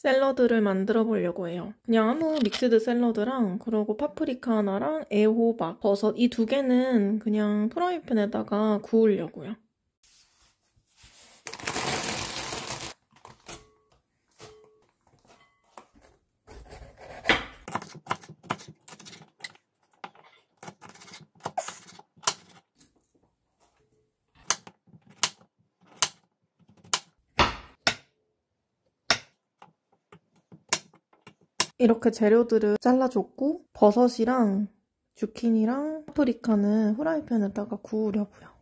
샐러드를 만들어 보려고 해요. 그냥 아무 믹스드 샐러드랑 그리고 파프리카 하나랑 애호박, 버섯 이 두 개는 그냥 프라이팬에다가 구우려고요. 이렇게 재료들을 잘라줬고 버섯이랑 주키니랑 파프리카는 후라이팬에다가 구우려고요.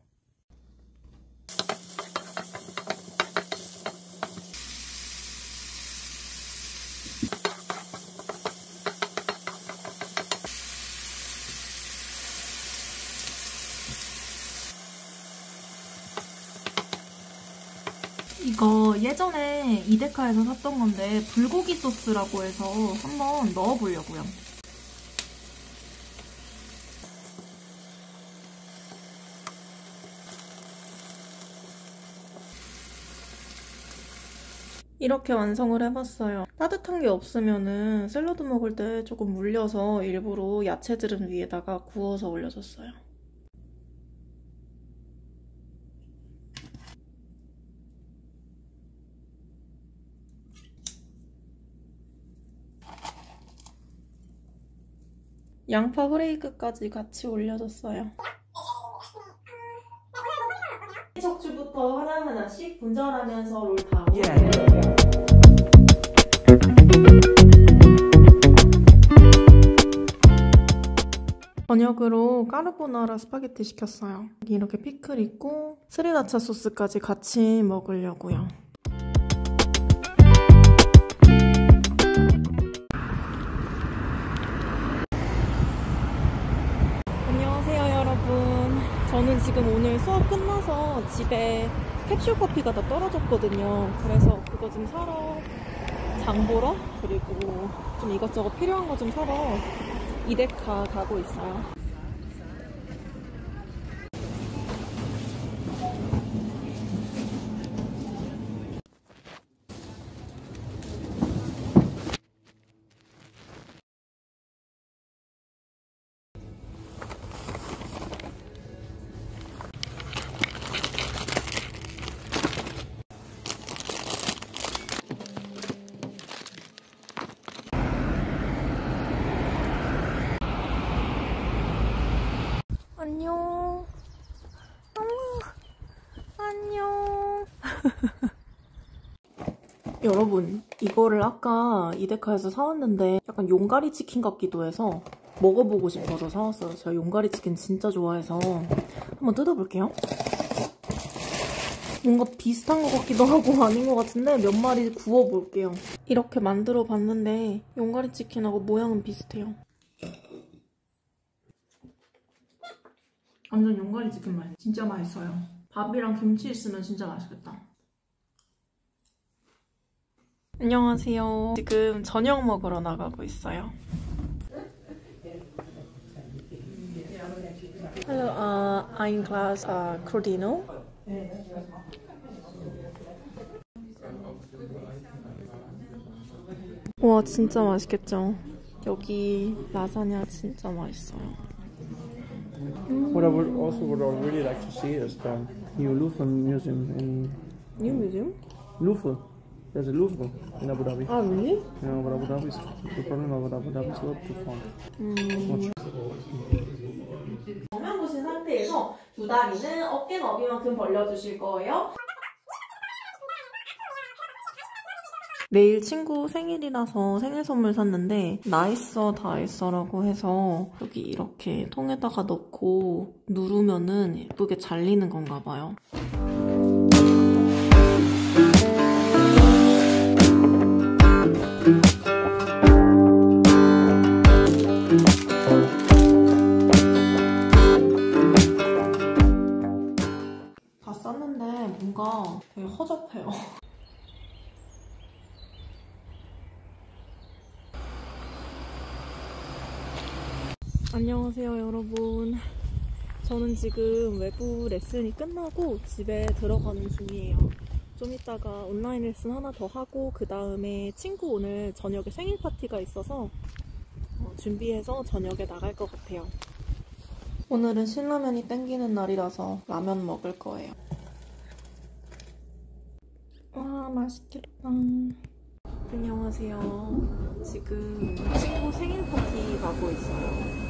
이거 예전에 이데카에서 샀던 건데 불고기 소스라고 해서 한번 넣어보려고요. 이렇게 완성을 해봤어요. 따뜻한 게 없으면은 샐러드 먹을 때 조금 물려서 일부러 야채들은 위에다가 구워서 올려줬어요. 양파 후레이크까지 같이 올려줬어요. 척추부터 하나하나씩 분절하면서 롤 다 올려요. 저녁으로 까르보나라 스파게티 시켰어요. 여기 이렇게 피클 있고 스리라차 소스까지 같이 먹으려고요. 안녕하세요 여러분. 저는 지금 오늘 수업 끝나서 집에 캡슐 커피가 다 떨어졌거든요. 그래서 그거 좀 사러 장 보러 그리고 좀 이것저것 필요한 거 좀 사러 이데카 가고 있어요. 안녕. 안녕. 여러분, 이거를 아까 이데카에서 사왔는데 약간 용가리 치킨 같기도 해서 먹어보고 싶어서 사왔어요. 제가 용가리 치킨 진짜 좋아해서 한번 뜯어볼게요. 뭔가 비슷한 것 같기도 하고 아닌 것 같은데 몇 마리 구워볼게요. 이렇게 만들어 봤는데 용가리 치킨하고 모양은 비슷해요. 완전 용가리 치킨 맛. 진짜 맛있어요. 밥이랑 김치 있으면 진짜 맛있겠다. 안녕하세요. 지금 저녁 먹으러 나가고 있어요. Hello, I'm class Cordino. 와, 진짜 맛있겠죠? 여기 라자냐 진짜 맛있어요. What I would really like to see is the new Louvre Museum in... New museum? Louvre. There's a Louvre in Abu Dhabi. Ah, really? Yeah, but Abu Dhabi is... The problem about Abu Dhabi is a lot too far. 정면 보신 상태에서 두 다리는 어깨 너비만큼 벌려주실 거예요. 내일 친구 생일이라서 생일 선물 샀는데 나있어 다있어라고 해서 여기 이렇게 통에다가 넣고 누르면은 예쁘게 잘리는 건가 봐요. 다 쌌는데 뭔가 되게 허접해요. 안녕하세요 여러분. 저는 지금 외부 레슨이 끝나고 집에 들어가는 중이에요. 좀 이따가 온라인 레슨 하나 더 하고 그 다음에 친구 오늘 저녁에 생일 파티가 있어서 준비해서 저녁에 나갈 것 같아요. 오늘은 신라면이 땡기는 날이라서 라면 먹을 거예요. 와, 맛있겠다. 안녕하세요. 지금 친구 생일 파티 가고 있어요.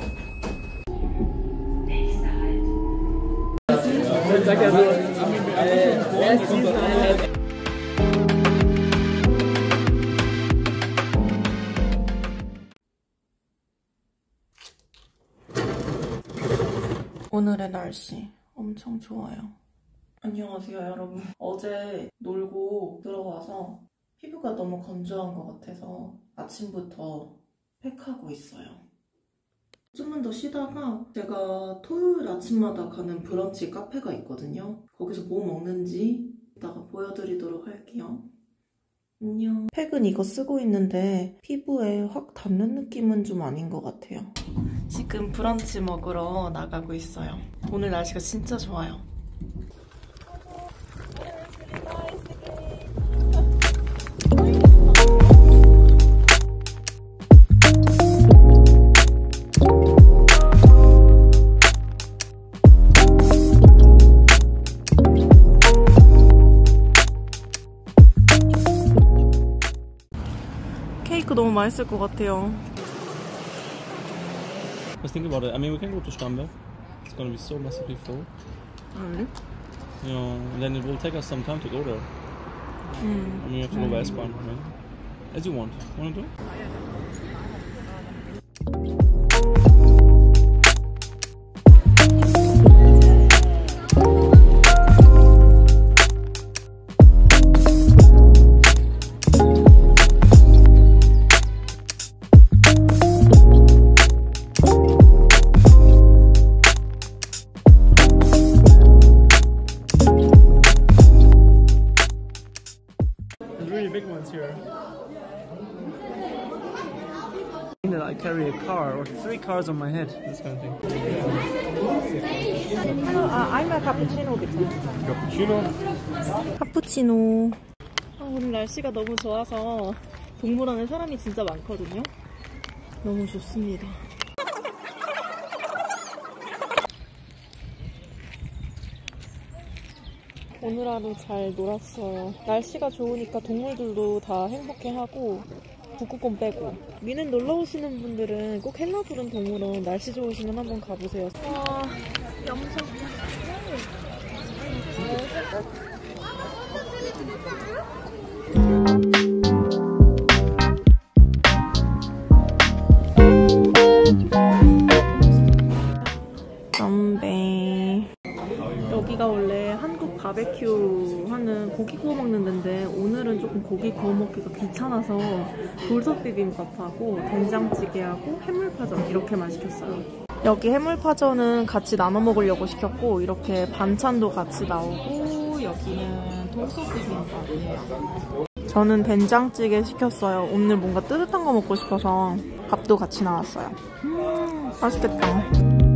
오늘의 날씨 엄청 좋아요. 안녕하세요 여러분. 어제 놀고 들어와서 피부가 너무 건조한 것 같아서 아침부터 팩하고 있어요. 좀만 더 쉬다가 제가 토요일 아침마다 가는 브런치 카페가 있거든요. 거기서 뭐 먹는지 이따가 보여드리도록 할게요. 안녕. 팩은 이거 쓰고 있는데 피부에 확 닿는 느낌은 좀 아닌 것 같아요. 지금 브런치 먹으러 나가고 있어요. 오늘 날씨가 진짜 좋아요. 케이크 너무 맛있을 것 같아요. Let's think about it. I mean, we can go to Starnberg. It's gonna be so massively full. Really? You know, and then it will take us some time to go there. I mean, we have to go by S-Bahn. I mean, as you want. Want to do? Big ones here. That I carry a car or 3 cars on my head, this kind of thing. I'm a cappuccino 괜찮아요. Cappuccino. 카푸치노. 오늘 날씨가 너무 좋아서 동물원에 사람이 진짜 많거든요. 너무 좋습니다. 오늘 하루 잘 놀았어요. 날씨가 좋으니까 동물들도 다 행복해하고 북극곰 빼고. 미는 놀러 오시는 분들은 꼭 헬라부른 동물원 날씨 좋으시면 한번 가보세요. 와, 염소. 건배. 여기가 원래 한국 바베큐 하는 고기 구워 먹는 데인데 오늘은 조금 고기 구워 먹기가 귀찮아서 돌솥 비빔밥하고 된장찌개하고 해물파전 이렇게만 시켰어요. 여기 해물파전은 같이 나눠 먹으려고 시켰고 이렇게 반찬도 같이 나오고 여기는 돌솥 비빔밥이에요. 저는 된장찌개 시켰어요. 오늘 뭔가 뜨뜻한 거 먹고 싶어서 밥도 같이 나왔어요. 맛있겠다.